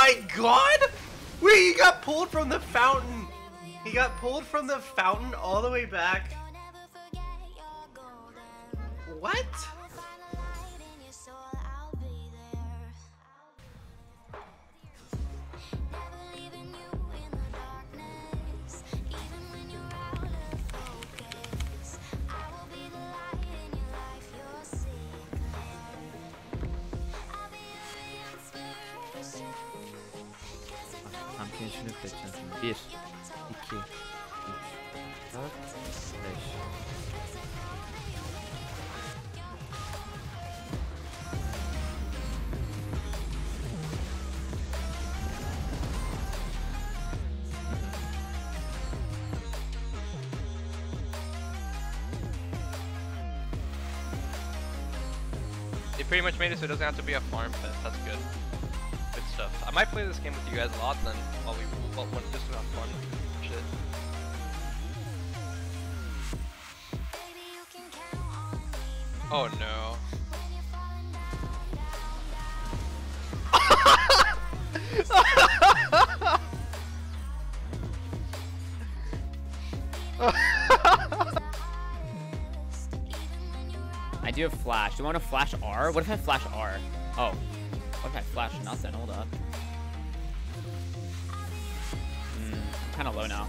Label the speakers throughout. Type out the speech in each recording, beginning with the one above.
Speaker 1: my god! Wait, he got pulled from the fountain. He got pulled from the fountain all the way back. What?
Speaker 2: Tam şunu seçeceğim. 1, 2, 3, 4, 5.
Speaker 3: They pretty much made it so it doesn't have to be a farm fest. That's good. Good stuff. I might play this game with you guys a lot then, when this is not fun. Shit. Oh no.
Speaker 2: I do have flash. Do you want to flash R? What if I flash R? Oh. What if I flash nothing? Hold up. I'm kind of low now.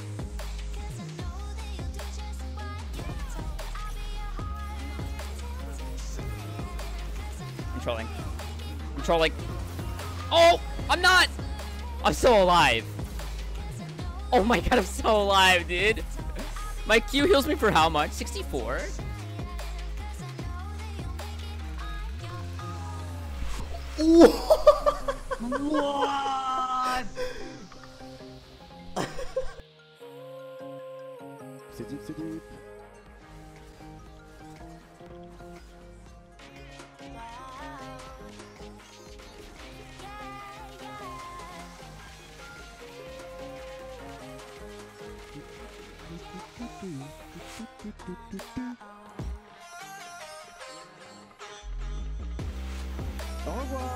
Speaker 2: Controlling. Controlling. Oh! I'm not! I'm so alive. Oh my god, I'm so alive, dude. My Q heals me for how much? 64?
Speaker 4: What?
Speaker 5: C'est deep, c'est deep. Au revoir.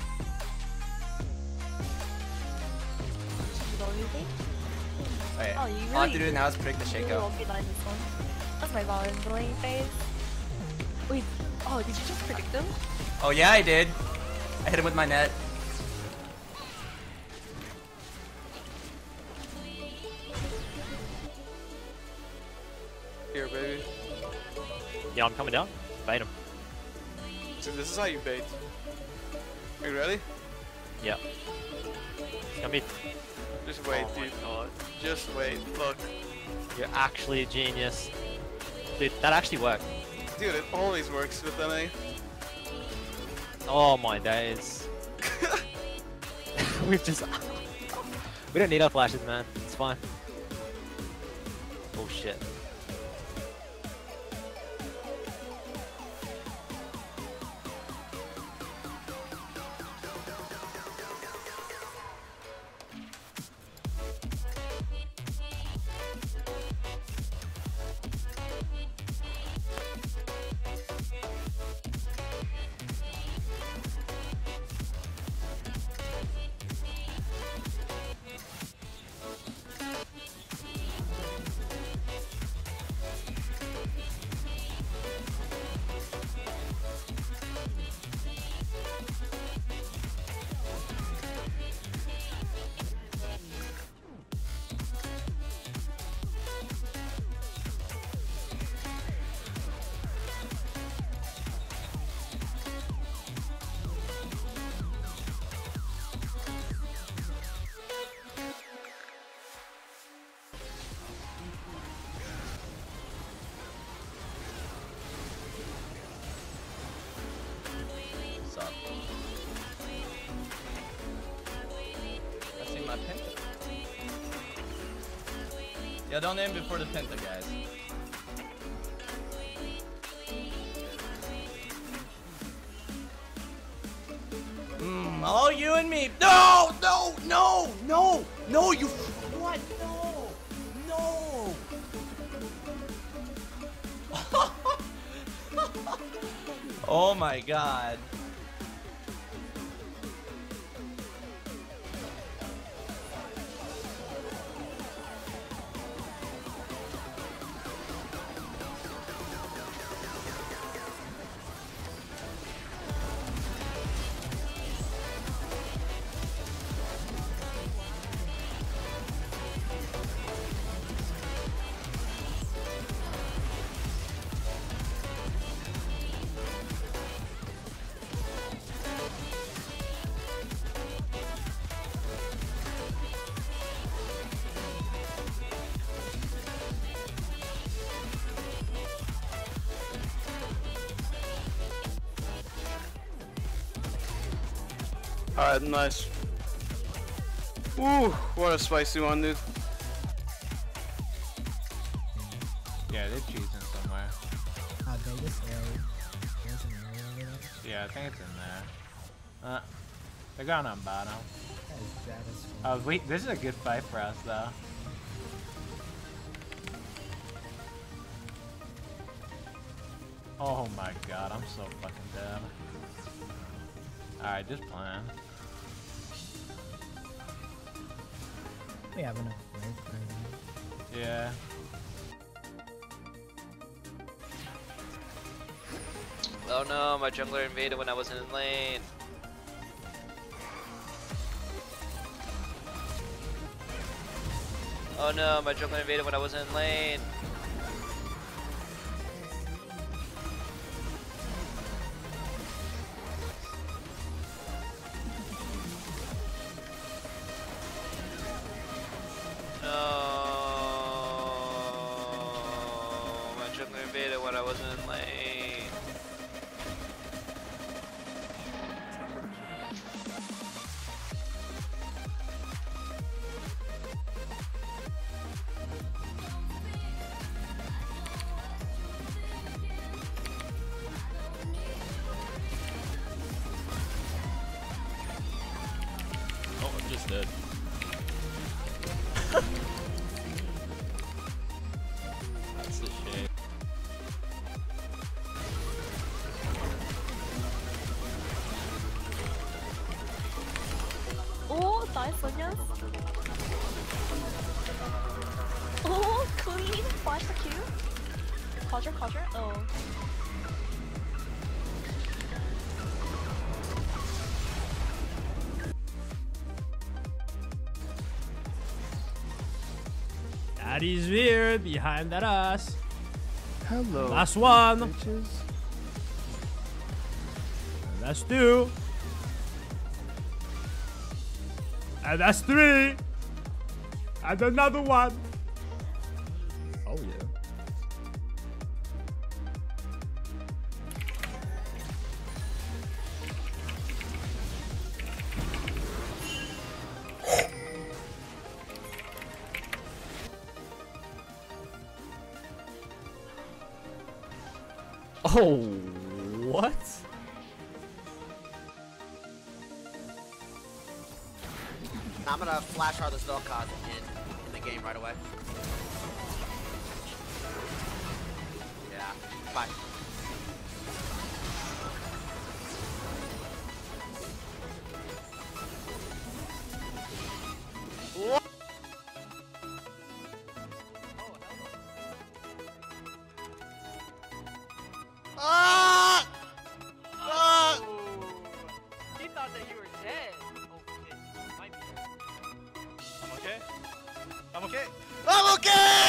Speaker 6: Wait,
Speaker 4: Oh, you
Speaker 6: all I have to
Speaker 4: really-
Speaker 6: do now is predict the
Speaker 4: You really
Speaker 6: shakeout.
Speaker 4: won't be lying this one. That's my Valentine phase. Wait, oh, did you just predict them?
Speaker 6: Oh yeah, I did. I hit him with my net.
Speaker 7: Here, baby.
Speaker 8: Yeah, I'm coming down. Bait him.
Speaker 7: So this is how you bait. Are you ready?
Speaker 8: Yeah. Come in.
Speaker 7: Just wait,
Speaker 8: Oh my
Speaker 7: dude.
Speaker 8: God.
Speaker 7: Just wait. Look.
Speaker 8: You're actually a genius. Dude, that actually worked.
Speaker 7: Dude, it always works with NA.
Speaker 8: Oh my days. We've just... we don't need our flashes, man. It's fine. Oh shit.
Speaker 6: What's up? I see my penta. Yeah, don't aim before the penta, guys. Oh, you and me. No, no, no, no, no, you. What? No, no. Oh my god.
Speaker 7: Alright, nice. Ooh, what a spicy one, dude.
Speaker 9: Yeah, they're cheesing somewhere.
Speaker 10: Vegas area. There's an area over there.
Speaker 9: Yeah, I think it's in there. They're going on bottom.
Speaker 10: That is Travis.
Speaker 9: Oh, wait, this is a good fight for us, though. Oh my god, I'm so fucking dead. Alright, just plan.
Speaker 10: We have enough break right now.
Speaker 9: Yeah.
Speaker 8: Oh no, my jungler invaded when I wasn't in lane. Oh no, my jungler invaded when I wasn't in lane. No, my jungler invaded when I wasn't in lane.
Speaker 2: Oh, I'm just dead. That's the shit.
Speaker 4: Oh, nice, Sonias. Oh, clean. Flash the Q. Quadra. Oh.
Speaker 11: Daddy's here behind that ass.
Speaker 5: Hello.
Speaker 11: Last one.
Speaker 5: Bitches.
Speaker 11: And that's 2. And that's 3. And another one. Oh yeah.
Speaker 2: Oh, what?
Speaker 6: I'm gonna flash hard this Vel'Koz in the game right away. Yeah, bye. What? Ah! Ah!
Speaker 8: He thought that you were dead. Oh shit, might be dead.
Speaker 1: I'm okay. I'm okay.
Speaker 6: I'm okay!